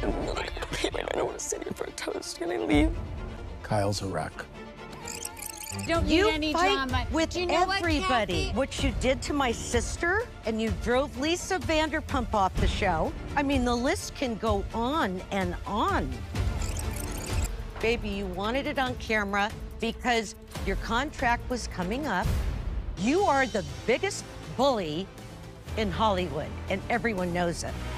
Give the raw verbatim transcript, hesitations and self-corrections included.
I'm really gonna leave. I don't want to sit here for a toast. Can I leave? Kyle's a wreck. Don't You need any fight drama. with Do you know everybody. What, What you did to my sister, and you drove Lisa Vanderpump off the show. I mean, the list can go on and on. Baby, you wanted it on camera because your contract was coming up. You are the biggest bully in Hollywood, and everyone knows it.